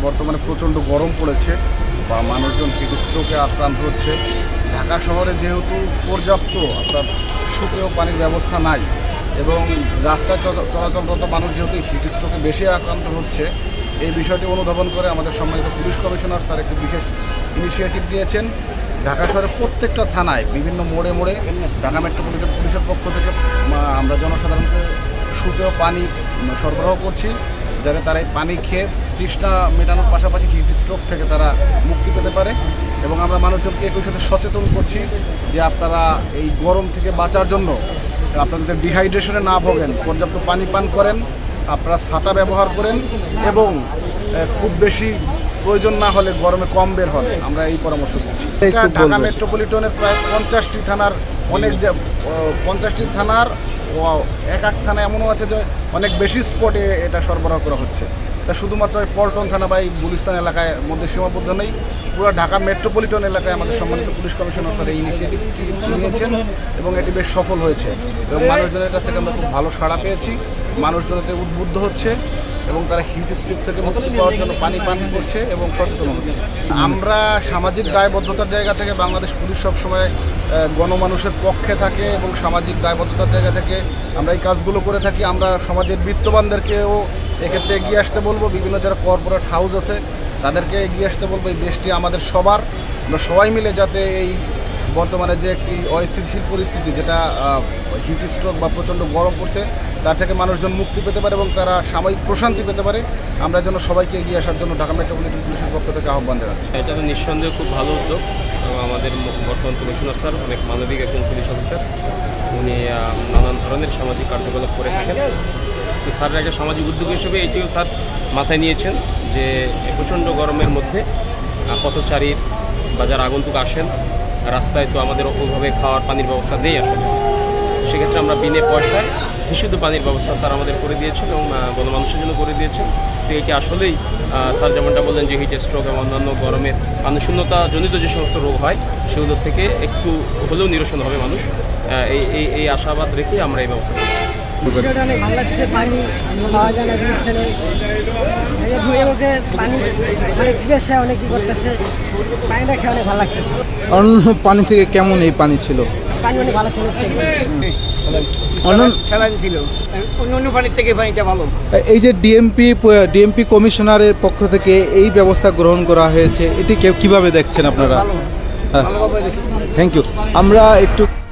বর্তমানে প্রচণ্ড গরম পড়েছে বা মানুষজন হিট স্ট্রোকে আক্রান্ত হচ্ছে। ঢাকা শহরে যেহেতু পর্যাপ্ত আপনার সুপেয় পানির ব্যবস্থা নাই এবং রাস্তায় চলাচলরত মানুষ যেহেতু হিট স্ট্রোকে বেশি আক্রান্ত হচ্ছে, এই বিষয়টি অনুধাবন করে আমাদের সম্মানিত পুলিশ কমিশনার স্যার একটি বিশেষ ইনিশিয়েটিভ দিয়েছেন। ঢাকা শহরের প্রত্যেকটা থানায় বিভিন্ন মোড়ে মোড়ে ঢাকা মেট্রোপলিটন পুলিশের পক্ষ থেকে আমরা জনসাধারণকে সুপেয় পানি সরবরাহ করছি, যাতে তারা এই পানি খেয়ে তৃষ্ণা মেটানোর পাশাপাশি হিট স্ট্রোক থেকে তারা মুক্তি পেতে পারে। এবং আমরা মানুষজনকে একই সাথে সচেতন করছি যে আপনারা এই গরম থেকে বাঁচার জন্য আপনাদের ডিহাইড্রেশনে না ভোগেন, পর্যাপ্ত পানি পান করেন, আপনারা ছাতা ব্যবহার করেন এবং খুব বেশি প্রয়োজন না হলে গরমে কম বের হন, আমরা এই পরামর্শ দিচ্ছি। ঢাকা মেট্রোপলিটনের প্রায় 50টি থানার 50টি থানার এক থানায় এমনও আছে যে অনেক বেশি স্পটে এটা সরবরাহ করা হচ্ছে। এটা শুধুমাত্র পল্টন থানা বা এই গুলিস্তান এলাকায় মধ্যে সীমাবদ্ধ নেই, পুরো ঢাকা মেট্রোপলিটন এলাকায় আমাদের সম্মানিত পুলিশ কমিশনার স্যার এই ইনিশিয়েটিভটি নিয়েছেন এবং এটি বেশ সফল হয়েছে এবং মানুষজনের কাছ থেকে আমরা খুব ভালো সাড়া পেয়েছি। মানুষজন এতে উদ্বুদ্ধ হচ্ছে এবং তারা হিট স্ট্রোক থেকে মুক্তি পাওয়ার জন্য পানি পান করছে এবং সচেতন হচ্ছে। আমরা সামাজিক দায়বদ্ধতার জায়গা থেকে বাংলাদেশ পুলিশ সবসময় গণমানুষের পক্ষে থাকে এবং সামাজিক দায়বদ্ধতার জায়গা থেকে আমরা এই কাজগুলো করে থাকি। আমরা সমাজের বিত্তবানদেরকেও এক্ষেত্রে এগিয়ে আসতে বলবো, বিভিন্ন যারা কর্পোরেট হাউস আছে তাদেরকে এগিয়ে আসতে বলবো। এই দেশটি আমাদের সবার, আমরা সবাই মিলে যাতে এই বর্তমানে যে একটি অস্থিতিশীল পরিস্থিতি, যেটা হিট স্ট্রোক বা প্রচণ্ড গরম পড়ছে, তার থেকে মানুষজন মুক্তি পেতে পারে এবং তারা সাময়িক প্রশান্তি পেতে পারে, আমরা যেন সবাইকে এগিয়ে আসার জন্য ঢাকা মেট্রোপলিটন পুলিশের পক্ষ থেকে আহ্বান জানাচ্ছি। এটা তো নিঃসন্দেহে খুব ভালো উদ্যোগ এবং আমাদের বর্তমান কমিশনার স্যার অনেক মানবিক একজন পুলিশ অফিসার, উনি নানান ধরনের সামাজিক কার্যকলাপ করে থাকেন। তো স্যারের একটা সামাজিক উদ্যোগ হিসেবে এটিও স্যার মাথায় নিয়েছেন যে প্রচণ্ড গরমের মধ্যে পথচারীর বা যারা আগন্তুক আসেন রাস্তায়, তো আমাদের ওইভাবে খাওয়ার পানির ব্যবস্থা নেই আসলে। তো সেক্ষেত্রে আমরা বিনে পয়সায় বিশুদ্ধ পানির ব্যবস্থা স্যার আমাদের করে দিয়েছেন এবং গণমানুষের জন্য করে দিয়েছেন। তো এটি আসলেই স্যার যেমনটা বললেন যে হিট স্ট্রোক এবং অন্যান্য গরমের পানিশূন্যতা জনিত যে সমস্ত রোগ হয় সেগুলো থেকে একটু হলেও নিরসন হবে মানুষ, এই আশাবাদ রেখে আমরা এই ব্যবস্থা করছি। অনেক ভালো লাগছে, পানি পাওয়া যায় না ছেলে ধুয়ে মুখে পানি অনেক বেশি অনেক কি করতেছে, পানিটা খেয়ে অনেক ভালো লাগতেছে। অন্য পানি থেকে কেমন এই পানি ছিল? পানি অনেক ভালো ছিল, স্যালাইন ছিল, অন্য পানির থেকে পানিটা ভালো। এই যে ডিএমপি কমিশনারের পক্ষ থেকে এই ব্যবস্থা গ্রহণ করা হয়েছে, এটি কিভাবে দেখছেন আপনারা? ভালোভাবে দেখছি। Thank you. আমরা একটু